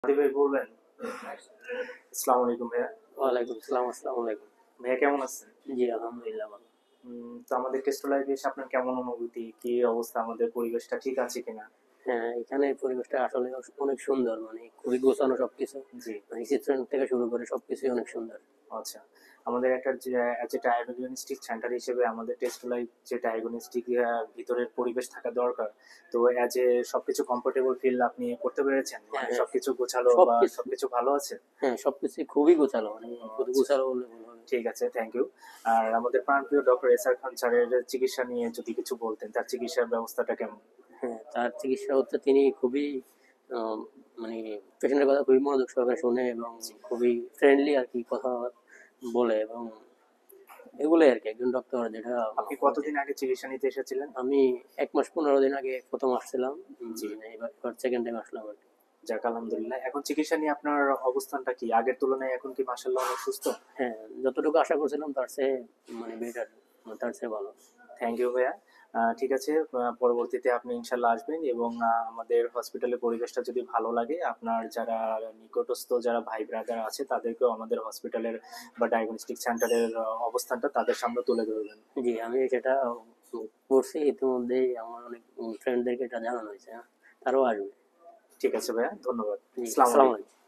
হাদি ভাই বলবেন। আসসালামু আলাইকুম ভাইয়া। ওয়ালাইকুম সালাম। আসসালামু আলাইকুম। ভাইয়া কেমন আছেন? জি, আলহামদুলিল্লাহ ভালো। তো আমাদের টেস্ট লাইভে এসে আপনার কেমন অনুভূতি, কি অবস্থা, আমাদের পরিবেশটা ঠিক আছে কিনা? হ্যাঁ, এখানে পরিবেশটা আসলে অনেক সুন্দর, মানে খুবই গোছানো সবকিছু। জি। মানে রেস্টুরেন্ট থেকে শুরু করে সবকিছুই অনেক সুন্দর। আচ্ছা, আমাদের একটা যে অ্যাজ এ ডায়াগনস্টিক সেন্টার হিসেবে আমাদের টেস্ট লাইভ যে ডায়াগনস্টিক ভিতরের পরিবেশ থাকা দরকার। তো অ্যাজ এ সবকিছু কমফোর্টেবল ফিল আপনি করতে পেরেছেন, হ্যাঁ, মানে হ্যাঁ, সবকিছু গোছালো বা সবকিছু। সবকিছু ভালো আছে? হ্যাঁ, সবকিছুই খুবই গোছালো, মানে ও শুধু আচ্ছা, গোছালো বললে ভুল হবে। ঠিক আছে, থ্যাংক ইউ। আর আমাদের প্রাণপ্রিয় ডক্টর এসআর খান স্যারের চিকিৎসা নিয়ে যদি কিছু বলতেন, তার চিকিৎসার ব্যবস্থাটা কেমন? হ্যাঁ, তার চিকিৎসা হচ্ছে তিনি খুবই আম, মানে পেশেন্টের কথা খুবই মনোযোগ সহকারে শুনে এবং খুবই ফ্রেন্ডলি আর কি কথা বলে, এবং এগুলোই আর কি একজন ডক্টর যেটা আপনি কতদিন আগে চিকিৎসা নিতে এসেছিলেন? আমি ১ মাস ১৫ দিন আগে প্রথম আসছিলাম। জি। এবার সেকেন্ড টাইম আসলাম আর কি। যাক আলহামদুলিল্লাহ। এখন চিকিৎসা নিয়ে আপনার অবস্থানটা কি? আগের তুলনায় এখন কি মাশাআল্লাহ অনেক সুস্থ? হ্যাঁ, যতটুকু আশা করছিলাম তার চেয়ে মানে বেটার, তার চেয়ে ভালো। থ্যাংক ইউ ভাইয়া। ঠিক আছে, পরবর্তীতে আপনি ইনশাআল্লাহ আসবেন এবং আমাদের হসপিটালের পরিবেশটা যদি ভালো লাগে, আপনার যারা নিকটস্থ যারা ভাই ব্রাদার আছে তাদেরকেও আমাদের হসপিটালের বা ডায়াগনস্টিক সেন্টারের অবস্থানটা তাদের সামনে তুলে ধরবেন। জি, আমি সেটা করছি ইতিমধ্যেই, আমার অনেক ফ্রেন্ডদেরকে এটা জানানো হয়েছে। হ্যাঁ, তারাও আসবে। ঠিক আছে ভাইয়া, ধন্যবাদ। জি, আসসালামু আসসালামু আলাইকুম। আলাইকুম।